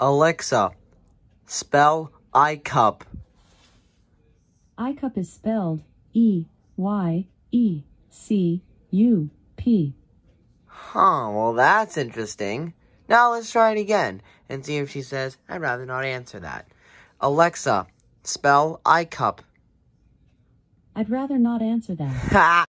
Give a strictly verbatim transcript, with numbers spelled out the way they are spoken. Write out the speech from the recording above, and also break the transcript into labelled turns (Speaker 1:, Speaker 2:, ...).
Speaker 1: Alexa, spell iCup.
Speaker 2: iCup is spelled E Y E C U P.
Speaker 1: Huh, well that's interesting. Now let's try it again and see if she says, I'd rather not answer that. Alexa, spell iCup.
Speaker 2: I'd rather not answer that.
Speaker 1: Ha!